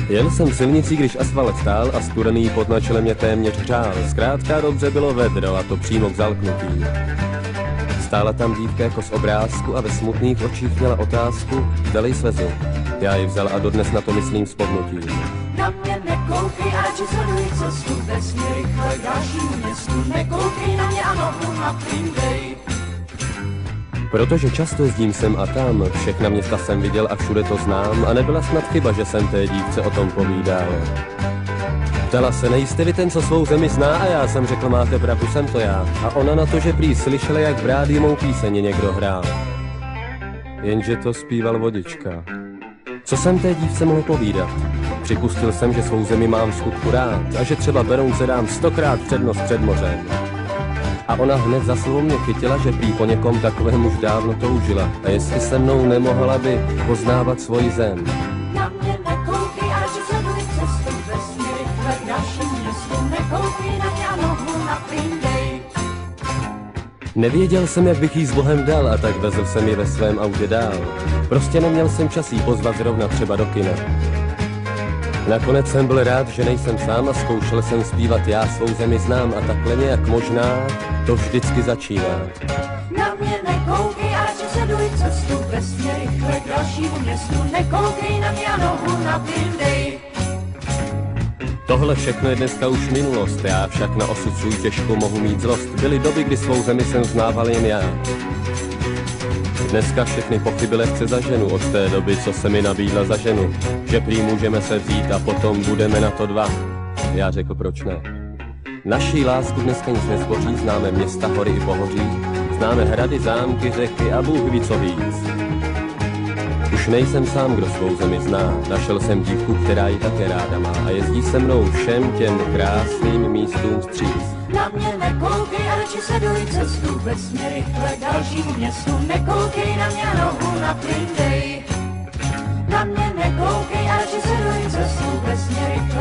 Jel jsem silnicí, když asfalt stál a studený pot na čele mě téměř hřál. Zkrátka dobře bylo vedro a to přímo k zalknutí. Stála tam dívka jako z obrázku a ve smutných očích měla otázku, zdali svezu. Já ji vzal a dodnes na to myslím s povnutím. Na mě nekoukej a radši sleduj cestu, vesně rychle k dalšímu městu. Nekoukej na mě a nohu napindej. Protože často jezdím sem a tam, všechna města jsem viděl a všude to znám a nebyla snad chyba, že jsem té dívce o tom povídal. Ptala se, nejste vy ten, co svou zemi zná, a já jsem řekl, máte pravdu, jsem to já. A ona na to, že prý slyšela, jak v rádiu mou píseň někdo hrál. Jenže to zpíval Vodička. Co jsem té dívce mohl povídat? Připustil jsem, že svou zemi mám v skutku rád a že třeba Berounce dám 100krát přednost před mořem. A ona hned za slovo mě chytila, že prý po někom takovém už dávno toužila. A jestli se mnou nemohla by poznávat svoji zem. Na mě nekoukej a radši sleduj cestu, vesně rychle k dalšímu městu. Nekoukej na mě a nohu napindej. Nevěděl jsem, jak bych jí s Bohem dal, a tak vezl jsem ji ve svém autě dál. Prostě neměl jsem čas jí pozvat zrovna třeba do kina. Nakonec jsem byl rád, že nejsem sám a zkoušel jsem zpívat Já svou zemi znám a takhle nějak možná to vždycky začíná. Na mě nekoukej a radši sleduj cestu, vesně rychle k dalšímu městu. Nekoukej na mě a nohu napindej. Tohle všechno je dneska už minulost, já však na osud svůj těžko mohu mít zlost. Byly doby, kdy svou zemi jsem znával jen já. Dneska všechny pochyby lehce zaženu od té doby, co se mi nabídla za ženu. Že prý můžeme se vzít a potom budeme na to dva. Já řekl, proč ne. Naší lásku dneska nic nezboří, známe města, hory i pohoří. Známe hrady, zámky, řeky a Bůh ví co víc. Už nejsem sám, kdo svou zemi zná. Našel jsem dívku, která ji také ráda má a jezdí se mnou všem těm krásným místům vstříc. Na mě nekoukej a radši sleduj cestu, vesmě rychle k dalšímu městu. Nekoukej na mě a nohu napindej. Na mě nekoukej a radši sleduj cestu, vesmě rychle